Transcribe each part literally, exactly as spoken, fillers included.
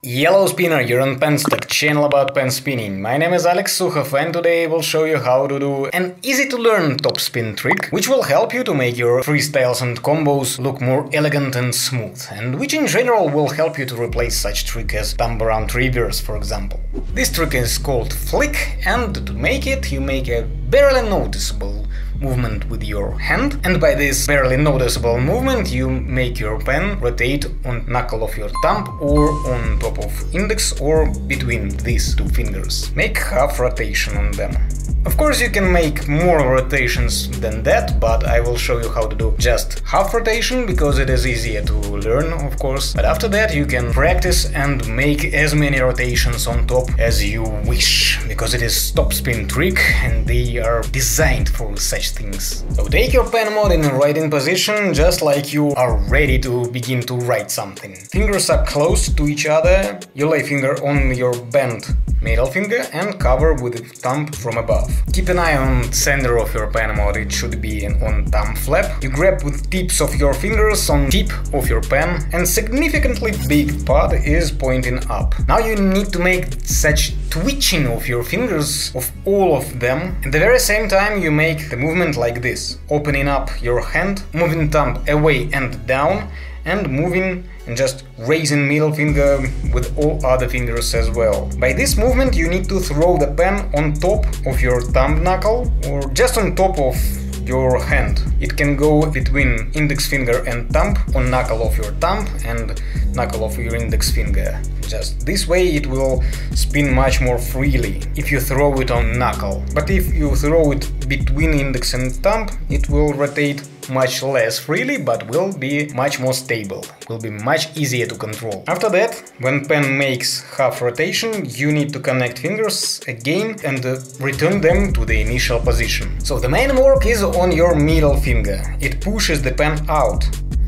Yellow Spinner, you're on Penstock, channel about pen spinning. My name is Alex Sukhov and today I will show you how to do an easy to learn top spin trick, which will help you to make your freestyles and combos look more elegant and smooth, and which in general will help you to replace such trick as thumb around reverse, for example. This trick is called flick, and to make it you make a barely noticeable movement with your hand, and by this barely noticeable movement you make your pen rotate on knuckle of your thumb or on top of index or between these two fingers. Make half rotation on them. Of course you can make more rotations than that, but I will show you how to do just half rotation because it is easier to learn, of course. But after that you can practice and make as many rotations on top as you wish, because it is top spin trick and they are designed for such things. So take your pen mod in a writing position, just like you are ready to begin to write something. Fingers are close to each other, you lay finger on your bent middle finger and cover with the thumb from above. Keep an eye on the center of your pen mod, it should be on thumb flap. You grab with tips of your fingers on tip of your pen, and significantly big part is pointing up. Now you need to make such twitching of your fingers, of all of them. At the very same time you make the movement like this, opening up your hand, moving thumb away and down, and moving and just raising middle finger with all other fingers as well. By this movement you need to throw the pen on top of your thumb knuckle or just on top of your hand. It can go between index finger and thumb, on knuckle of your thumb and knuckle of your index finger. Just this way it will spin much more freely if you throw it on knuckle. But if you throw it between index and thumb, it will rotate much less freely, but will be much more stable, will be much easier to control. After that, when pen makes half rotation, you need to connect fingers again and uh, return them to the initial position. So the main work is on your middle finger. It pushes the pen out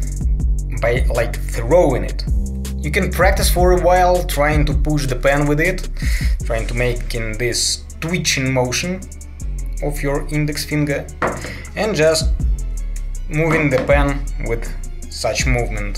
by like throwing it. You can practice for a while trying to push the pen with it, trying to make in this twitching motion of your index finger, and just moving the pen with such movement.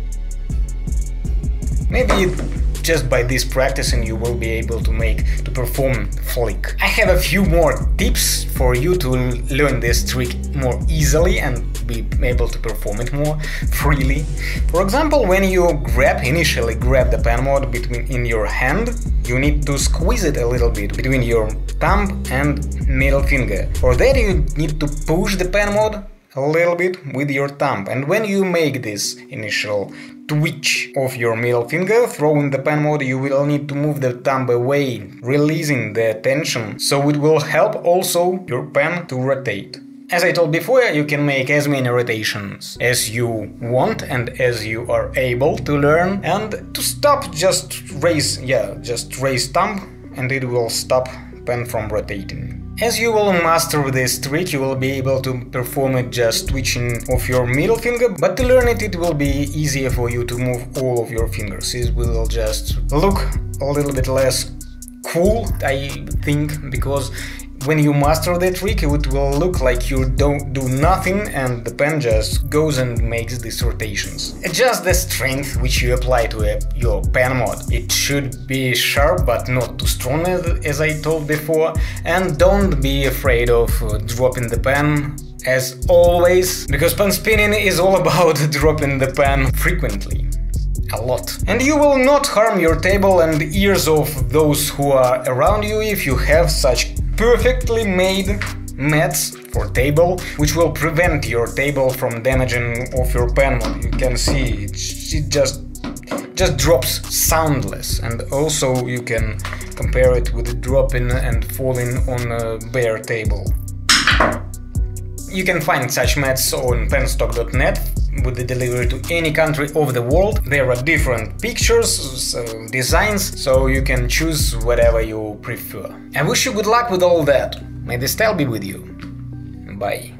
Maybe just by this practicing you will be able to make to perform flick. I have a few more tips for you to learn this trick more easily and be able to perform it more freely. For example, when you grab, initially grab the pen mod between in your hand, you need to squeeze it a little bit between your thumb and middle finger. For that you need to push the pen mod a little bit with your thumb, and when you make this initial twitch of your middle finger, throwing the pen mod, you will need to move the thumb away, releasing the tension, so it will help also your pen to rotate. As I told before, you can make as many rotations as you want and as you are able to learn, and to stop, just raise, yeah, just raise thumb and it will stop pen from rotating. As you will master this trick, you will be able to perform it just twitching of your middle finger, but to learn it, it will be easier for you to move all of your fingers. It will just look a little bit less cool, I think, because when you master the trick, it will look like you don't do nothing and the pen just goes and makes these rotations. Adjust the strength which you apply to a, your pen mod. It should be sharp but not too strong, as I told before, and don't be afraid of uh, dropping the pen, as always, because pen spinning is all about dropping the pen frequently. A lot. And you will not harm your table and ears of those who are around you if you have such perfectly made mats for table, which will prevent your table from damaging of your pen mod. You can see it, it just just drops soundless, and also you can compare it with dropping and falling on a bare table. You can find such mats on penstock dot net with the delivery to any country of the world. There are different pictures, so designs, so you can choose whatever you prefer. I wish you good luck with all that. May the style be with you. Bye.